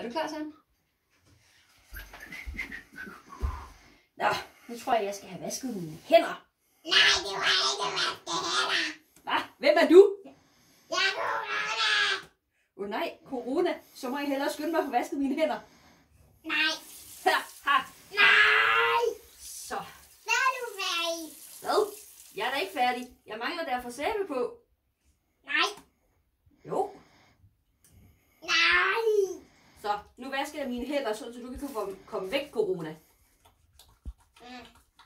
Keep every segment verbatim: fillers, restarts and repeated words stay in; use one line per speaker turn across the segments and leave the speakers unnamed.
Er du klar, Sam? Nå, nu tror jeg, jeg skal have vasket mine hænder.
Nej, det var ikke vaske hænder.
Hvad? Hvem er du?
Jeg er corona.
Åh oh, nej, corona. Så må jeg hellere skynde mig at få vasket mine hænder.
Nej.
Ha, ha.
Nej.
Så.
Så er du færdig.
Hvad? Jeg er da ikke færdig. Jeg mangler derfor sæbe på.
Nej.
Jo.
Nej.
Så, nu vasker jeg mine hænder, så du kan komme, komme væk, corona.
Mm.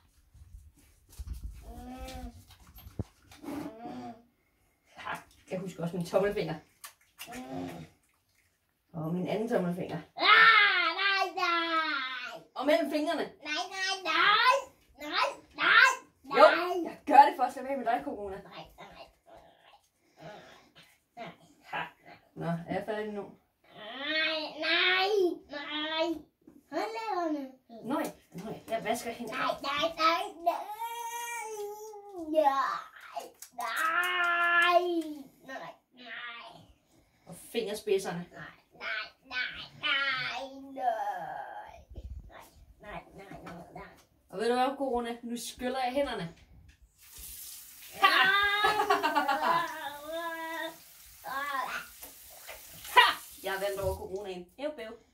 Mm. Mm.
Ha, jeg husker også min tommelfinger.
Mm.
Og min anden tommelfinger.
Ah, nej, nej.
Og mellem fingrene.
Nej, nej, nej. Nej, nej.
Jo,
Nej.
jeg gør det for at slippe af med dig, corona.
Nej, nej, nej. Nej.
Ha. Nå, er jeg færdig nu?
Nej, nej, nej. Håndlægerne.
Nej, nej, jeg vasker hænder.
Nej, nej, nej, nej. Nej, nej, nej, nej.
Og fingerspidserne.
Nej, nej, nej, nej, nej. Nej, nej, nej, nej.
Og ved du hvad, corona? Nu skyller jeg hænderne.
Ha!
Ha! Jeg er vendt over coronaen. Hæv, bæv.